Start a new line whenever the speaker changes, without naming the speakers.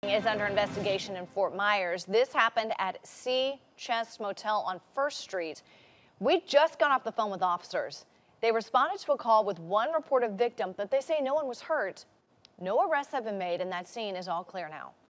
Is under investigation in Fort Myers. This happened at Sea Chest Motel on 1st Street. We just got off the phone with officers. They responded to a call with one reported victim, but they say no one was hurt. No arrests have been made, and that scene is all clear now.